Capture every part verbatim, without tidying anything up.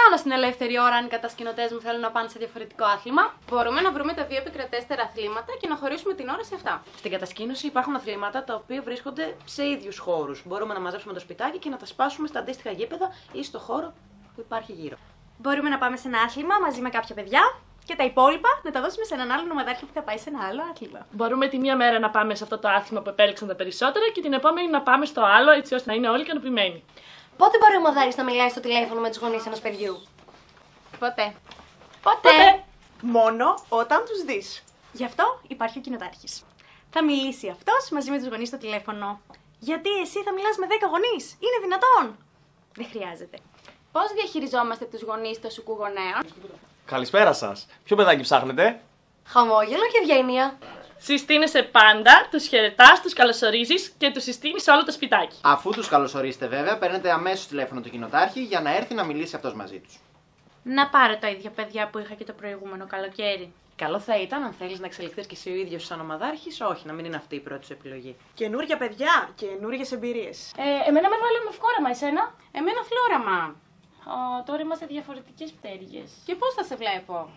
κάνω στην ελεύθερη ώρα αν οι κατασκηνωτές μου θέλουν να πάνε σε διαφορετικό άθλημα. Μπορούμε να βρούμε τα δύο επικρατέστερα αθλήματα και να χωρίσουμε την ώρα σε αυτά. Στην κατασκήνωση υπάρχουν αθλήματα τα οποία βρίσκονται σε ίδιους χώρους. Μπορούμε να μαζέψουμε το σπιτάκι και να τα σπάσουμε στα αντίστοιχα γήπεδα ή στο χώρο που υπάρχει γύρω. Μπορούμε να πάμε σε ένα άθλημα μαζί με κάποια παιδιά και τα υπόλοιπα να τα δώσουμε σε έναν άλλον ομαδάρχη που θα πάει σε ένα άλλο άθλημα. Μπορούμε τη μία μέρα να πάμε σε αυτό το άθλημα που επέλεξαν τα περισσότερα και την επόμενη να πάμε στο άλλο, έτσι ώστε να είναι όλοι ικανοποιημένοι. Πότε μπορεί ο ομαδάρχης να μιλάει στο τηλέφωνο με τους γονείς ενός παιδιού? Ποτέ. Ποτέ! Μόνο όταν τους δεις. Γι' αυτό υπάρχει ο κοινοτάρχης. Θα μιλήσει αυτός μαζί με τους γονείς στο τηλέφωνο. Γιατί εσύ θα μιλάς με δέκα γονείς? Είναι δυνατόν? Δεν χρειάζεται. Πώς διαχειριζόμαστε τους γονείς των σουκουγονέων? Καλησπέρα σας. Ποιο παιδάκι ψάχνετε? Χαμόγελο και ευγένεια. Συστήνεσαι πάντα, τους χαιρετάς, τους καλωσορίζεις και τους συστήνεις σε όλο το σπιτάκι. Αφού τους καλωσορίσετε, βέβαια, παίρνετε αμέσως τηλέφωνο του κοινοτάρχη για να έρθει να μιλήσει αυτός μαζί τους. Να πάρω τα ίδια παιδιά που είχα και το προηγούμενο καλοκαίρι. Καλό θα ήταν, αν θέλεις να εξελιχθείς και εσύ ο ίδιος σαν ομαδάρχης, όχι, να μην είναι αυτή η πρώτη σου επιλογή. Καινούρια παιδιά, καινούριες εμπειρίες. Ε, εμένα με βάλε με φκόραμα, εσένα. Εμένα φλόραμα. Ω, τώρα είμαστε διαφορετικές πτέρυγες. Και πώς θα σε βλέπω?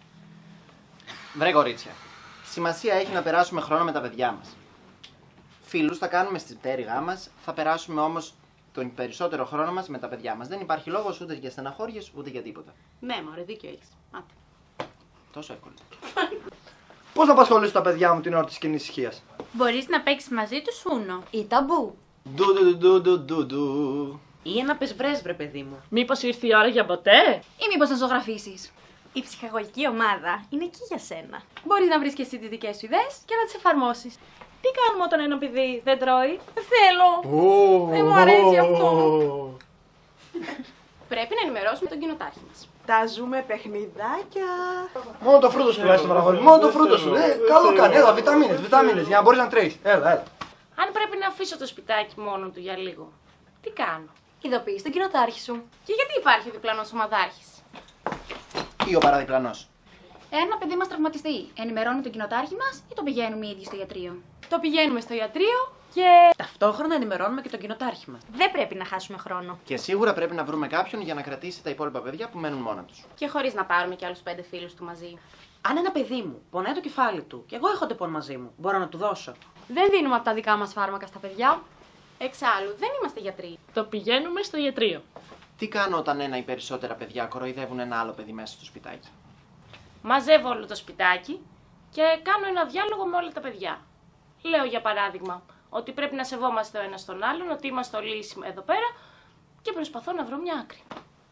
Βρε κορίτσια, σημασία έχει να περάσουμε χρόνο με τα παιδιά μας. Φίλους θα κάνουμε στην πτέρυγά μας, θα περάσουμε όμως τον περισσότερο χρόνο μας με τα παιδιά μας. Δεν υπάρχει λόγος ούτε για στεναχώριες ούτε για τίποτα. Ναι, μωρέ, δίκιο έχεις. Άτε. Τόσο εύκολο. Πώς να απασχολήσω τα παιδιά μου την ώρα της κοινής ησυχίας? Μπορείς να παίξεις μαζί τους ούνο. Ή ταμπού. Ντου ντου ντου ντου ντου ντου. Ή ένα πεσβρές, βρε παιδί μου. Μήπως ήρθε η ώρα για ποτέ? Ή μήπως να ζωγραφίσεις? Η ψυχαγωγική ομάδα είναι εκεί για σένα. Μπορείς να βρεις και εσύ τις δικές σου ιδέες και να τις εφαρμόσεις. Τι κάνουμε όταν ένα παιδί δεν τρώει? Δεν θέλω. Δεν μου αρέσει αυτό. Πρέπει να ενημερώσουμε τον κοινοτάρχη μας. Τα ζούμε παιχνιδάκια. Μόνο το φρούτο σου τουλάχιστον, παραγωγή. Μόνο το φρούτο σου. Ε, καλό κάνει. Έλα, βιταμίνες, βιταμίνες, για να μπορείς να τρέχεις. Έλα, έλα. Αν πρέπει να αφήσω το σπιτάκι μόνο του για λίγο, τι κάνω? Ειδοποιείς τον κοινοτάρχη σου. Και γιατί υπάρχει ο διπλανός ομαδάρχης? Ή ο παραδιπλανός. Ένα παιδί μας τραυματιστεί. Ενημερώνει τον κοινοτάρχη μας ή το πηγαίνουμε οι ίδιοι στο ιατρείο? Το πηγαίνουμε στο ιατρείο και Ταυτόχρονα ενημερώνουμε και τον κοινοτάρχη μας. δεν πρέπει να χάσουμε χρόνο. Και σίγουρα πρέπει να βρούμε κάποιον για να κρατήσει τα υπόλοιπα παιδιά που μένουν μόνα τους. Και χωρίς να πάρουμε και άλλους πέντε φίλους του μαζί. Αν ένα παιδί μου πονάει το κεφάλι του και εγώ έχω τεπών μαζί μου, μπορώ να του δώσω. Δεν δίνουμε από τα δικά μας φάρμακα στα παιδιά. Εξάλλου, δεν είμαστε γιατροί. Το πηγαίνουμε στο ιατρείο. Τι κάνω όταν ένα ή περισσότερα παιδιά κοροϊδεύουν ένα άλλο παιδί μέσα στο σπιτάκι? Μαζεύω όλο το σπιτάκι και κάνω ένα διάλογο με όλα τα παιδιά. Λέω για παράδειγμα ότι πρέπει να σεβόμαστε ο ένας τον άλλον, ότι είμαστε όλοι εδώ πέρα και προσπαθώ να βρω μια άκρη.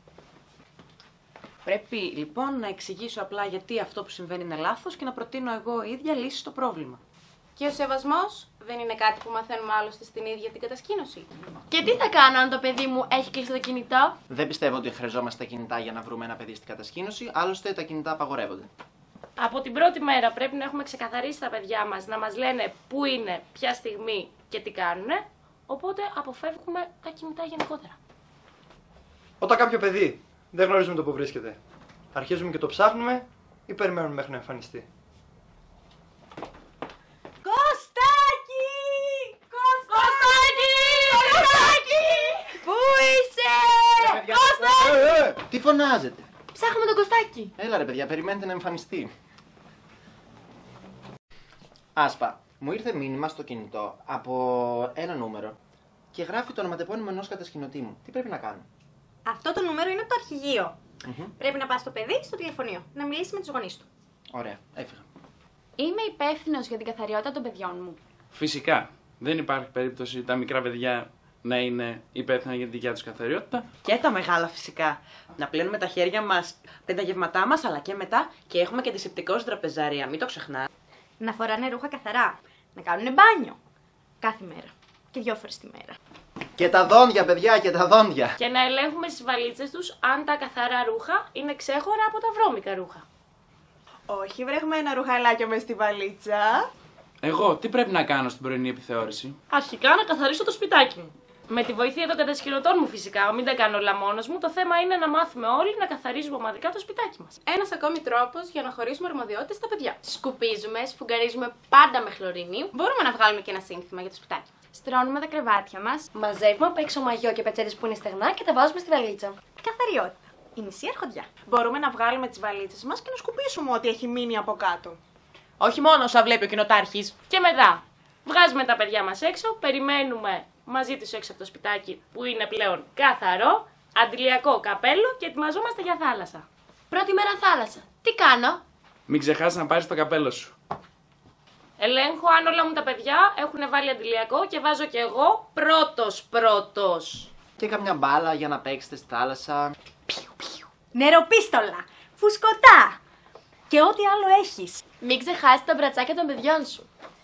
Πρέπει λοιπόν να εξηγήσω απλά γιατί αυτό που συμβαίνει είναι λάθος και να προτείνω εγώ ίδια λύση στο πρόβλημα. Και ο σεβασμός δεν είναι κάτι που μαθαίνουμε άλλωστε στην ίδια την κατασκήνωση. Και τι θα κάνω αν το παιδί μου έχει κλείσει το κινητό? Δεν πιστεύω ότι χρειαζόμαστε τα κινητά για να βρούμε ένα παιδί στην κατασκήνωση, άλλωστε τα κινητά απαγορεύονται. Από την πρώτη μέρα πρέπει να έχουμε ξεκαθαρίσει τα παιδιά μας, να μας λένε πού είναι, ποια στιγμή και τι κάνουνε, οπότε αποφεύγουμε τα κινητά γενικότερα. Όταν κάποιο παιδί δεν γνωρίζουμε το που βρίσκεται, αρχίζουμε και το ψάχνουμε ή περιμένουμε μέχρι να εμφανιστεί? Κωστάκι! Κωστάκι! Κωστάκι! Πού είσαι? Ε, ε, τι φωνάζετε? Ψάχνουμε τον Κωστάκι. Έλα ρε παιδιά, περιμένετε να εμφανιστεί. Άσπα, μου ήρθε μήνυμα στο κινητό από ένα νούμερο και γράφει το ονοματεπώνυμο ενός κατασκηνωτή μου. Τι πρέπει να κάνω? Αυτό το νούμερο είναι από το αρχηγείο. Mm-hmm. Πρέπει να πας στο παιδί στο τηλεφωνείο, να μιλήσει με τους γονείς του. Ωραία, έφυγα. Είμαι υπεύθυνος για την καθαριότητα των παιδιών μου. Φυσικά. Δεν υπάρχει περίπτωση τα μικρά παιδιά να είναι υπεύθυνα για τη δικιά τους καθαριότητα. Και τα μεγάλα φυσικά. Να πλένουμε τα χέρια μας πριν τα γευματά μας, αλλά και μετά. Και έχουμε και αντισηπτικό στην τραπεζαρία, μην το ξεχνά. Να φοράνε ρούχα καθαρά. Να κάνουν μπάνιο. Κάθε μέρα. Και δυο φορές τη μέρα. Και τα δόντια, παιδιά, και τα δόντια. Και να ελέγχουμε στις βαλίτσες τους αν τα καθαρά ρούχα είναι ξέχωρα από τα βρώμικα ρούχα. Όχι, βρέχουμε ένα ρουχαλάκιο μες στη βαλίτσα. Εγώ τι πρέπει να κάνω στην πρωινή επιθεώρηση? Αρχικά να καθαρίσω το σπιτάκι μου. Με τη βοήθεια των κατασκηνωτών μου φυσικά, μην τα κάνω όλα μόνος μου. Το θέμα είναι να μάθουμε όλοι να καθαρίζουμε ομαδικά το σπιτάκι μας. Ένας ακόμη τρόπος για να χωρίσουμε αρμοδιότητες στα παιδιά. Σκουπίζουμε, σφουγγαρίζουμε πάντα με χλωρίνη. Μπορούμε να βγάλουμε και ένα σύνθημα για το σπιτάκι. Στρώνουμε τα κρεβάτια μας. Μαζεύουμε απ' έξω μαγιό και πετσέτες που είναι στεγνά και τα βάζουμε στη βαλίτσα. Καθαριότητα. η μισή αρχοντιά. Μπορούμε να βγάλουμε τις βαλίτσες μας και να σκουπίσουμε ό,τι έχει μείνει από κάτω. Όχι μόνο όσα βλέπει ο κοινοτάρχης. Και μετά, βγάζουμε τα παιδιά μας έξω, περιμένουμε μαζί τους έξω από το σπιτάκι που είναι πλέον καθαρό, αντιλιακό καπέλο και ετοιμαζόμαστε για θάλασσα. Πρώτη μέρα θάλασσα. Τι κάνω? Μην ξεχάσεις να πάρεις το καπέλο σου. Ελέγχω αν όλα μου τα παιδιά έχουν βάλει αντιλιακό και βάζω κι εγώ πρώτος πρώτος. Και καμιά μπάλα για να παίξετε στη θάλασσα. Νεροπίστολα, φουσκωτά και ό,τι άλλο έχεις. Μην ξεχάσεις τα μπρατσάκια των παιδιών σου.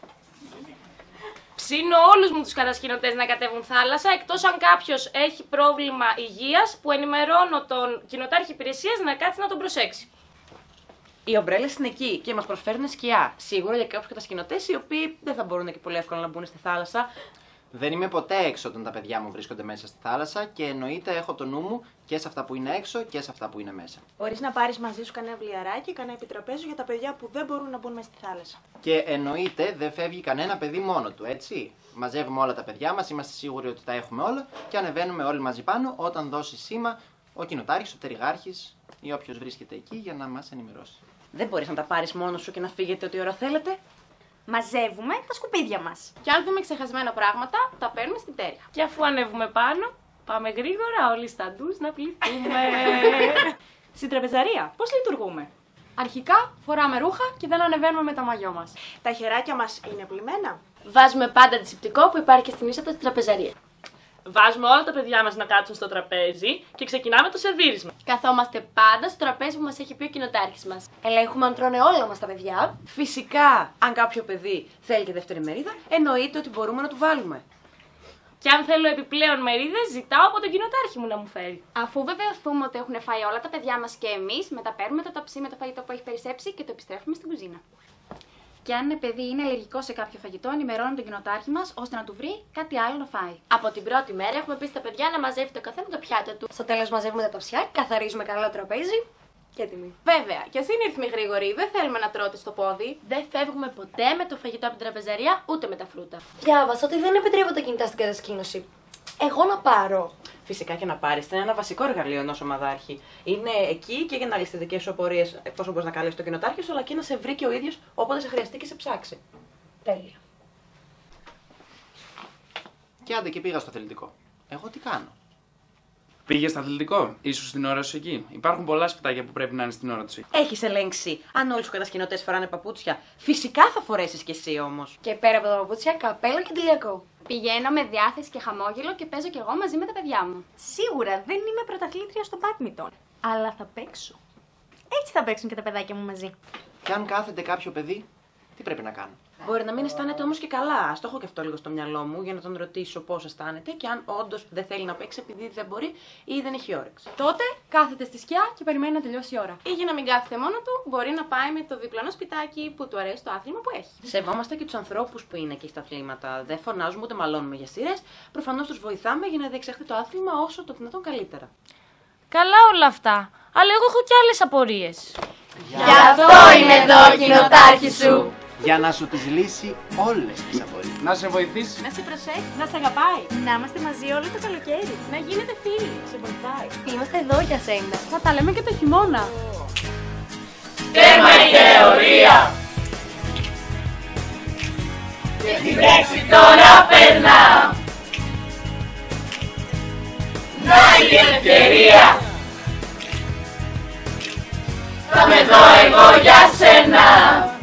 Ψήνω όλους μου τους κατασκηνωτές να κατέβουν θάλασσα, εκτός αν κάποιος έχει πρόβλημα υγείας που ενημερώνω τον κοινοτάρχη υπηρεσίας να κάτσει να τον προσέξει. Οι ομπρέλες είναι εκεί και μας προσφέρουν σκιά. Σίγουρα για κάποιους κατασκηνωτές οι οποίοι δεν θα μπορούν και πολύ εύκολα να μπουν στη θάλασσα. Δεν είμαι ποτέ έξω όταν τα παιδιά μου βρίσκονται μέσα στη θάλασσα και εννοείται έχω το νου μου και σε αυτά που είναι έξω και σε αυτά που είναι μέσα. Μπορείς να πάρεις μαζί σου κανένα βλιαράκι, κανένα επιτραπέζιο για τα παιδιά που δεν μπορούν να μπουν μέσα στη θάλασσα. Και εννοείται δεν φεύγει κανένα παιδί μόνο του, έτσι. Μαζεύουμε όλα τα παιδιά μας, είμαστε σίγουροι ότι τα έχουμε όλα και ανεβαίνουμε όλοι μαζί πάνω όταν δώσει σήμα ο κοινοτάρχης, ο τεριγάρχης ή όποιος βρίσκεται εκεί για να μας ενημερώσει. Δεν μπορείς να τα πάρεις μόνος σου και να φύγετε ό,τι ώρα θέλετε. Μαζεύουμε τα σκουπίδια μας. Και αν δούμε ξεχασμένα πράγματα, τα παίρνουμε στην τέρια. Και αφού ανέβουμε πάνω, πάμε γρήγορα όλοι στα ντους να πληθούμε. Στην τραπεζαρία, πώς λειτουργούμε? Αρχικά φοράμε ρούχα και δεν ανεβαίνουμε με τα μαγιό μας. Τα χεράκια μας είναι πλημμένα. Βάζουμε πάντα αντισηπτικό που υπάρχει και στην είσοδο της τραπεζαρίας. Βάζουμε όλα τα παιδιά μας να κάτσουν στο τραπέζι και ξεκινάμε το σερβίρισμα. Καθόμαστε πάντα στο τραπέζι που μας έχει πει ο κοινοτάρχης μας. Ελέγχουμε αν τρώνε όλα μας τα παιδιά. Φυσικά, αν κάποιο παιδί θέλει και δεύτερη μερίδα, εννοείται ότι μπορούμε να του βάλουμε. Και αν θέλω επιπλέον μερίδες, ζητάω από τον κοινοτάρχη μου να μου φέρει. Αφού βεβαιωθούμε ότι έχουν φάει όλα τα παιδιά μας και εμείς, μεταπαίρνουμε το ταψί με το φαγητό που έχει περισσέψει και το επιστρέφουμε στην κουζίνα. Και αν ένα παιδί είναι αλλεργικό σε κάποιο φαγητό, ενημερώνουμε τον κοινοτάρχη μας ώστε να του βρει κάτι άλλο να φάει. Από την πρώτη μέρα έχουμε πει στα παιδιά να μαζεύει το καθένα το πιάτο του. Στο τέλος μαζεύουμε τα ταψιά, καθαρίζουμε καλά το τραπέζι και έτοιμοι. Βέβαια, κι ας είναι οι ρυθμοί γρήγοροι, δεν θέλουμε να τρώτε στο πόδι. Δεν φεύγουμε ποτέ με το φαγητό από την τραπεζαρία ούτε με τα φρούτα. Διάβασα ότι δεν επιτρέπονται τα κινητά στην κατασκήνωση. Εγώ να πάρω. Φυσικά και να πάρεις, είναι ένα βασικό εργαλείο ενός ομαδάρχη. Είναι εκεί και για να λύσει τις δικές σου απορίες, εφόσον μπορείς να καλέσεις τον κοινοτάρχη σου, αλλά και να σε βρει και ο ίδιος όποτε σε χρειαστεί και σε ψάξει. Τέλεια. Και άντε και πήγα στο αθλητικό. Εγώ τι κάνω? Πήγε στο αθλητικό, ήσουν στην ώρα σου εκεί. Υπάρχουν πολλά σπιτάκια που πρέπει να είναι στην ώρα του. Έχεις ελέγξει αν όλοι σου κατασκηνωτές φοράνε παπούτσια. Φυσικά θα φορέσεις κι εσύ όμως. Και πέρα από τα παπούτσια, καπέλο και τηλιακό. Πηγαίνω με διάθεση και χαμόγελο και παίζω κι εγώ μαζί με τα παιδιά μου. Σίγουρα δεν είμαι πρωταθλήτρια στο μπάντμιντον, αλλά θα παίξω. Έτσι θα παίξουν και τα παιδάκια μου μαζί. Και αν κάθεται κάποιο παιδί, τι πρέπει να κάνω? Μπορεί να μην αισθάνεται όμως και καλά. Ας το έχω και αυτό λίγο στο μυαλό μου για να τον ρωτήσω πώς αισθάνεται και αν όντως δεν θέλει να παίξει επειδή δεν μπορεί ή δεν έχει όρεξη. Τότε κάθεται στη σκιά και περιμένει να τελειώσει η ώρα. Ή για να μην κάθεται μόνο του, μπορεί να πάει με το διπλανό σπιτάκι που του αρέσει το άθλημα που έχει. Σεβόμαστε και τους ανθρώπους που είναι εκεί στα αθλήματα. Δεν φωνάζουμε ούτε μαλώνουμε για σειρές. Προφανώς τους βοηθάμε για να διεξαχθεί το άθλημα όσο το δυνατόν καλύτερα. Καλά όλα αυτά, αλλά εγώ έχω κι άλλες απορίες. Γι' αυτό είναι εδώ ο κοινοτάρχης σου. Για να σου τις λύσει όλες τις απορίες. Να σε βοηθήσει. Να σε προσέχει, να σε αγαπάει. Να είμαστε μαζί όλο το καλοκαίρι. Να γίνετε φίλοι. Σε βοηθάει. Είμαστε εδώ για σένα. Θα τα λέμε και το χειμώνα. Τέρμα η θεωρία. Και στην πράξη τώρα περνά. Να η ευκαιρία. Θα με δω εγώ για σένα.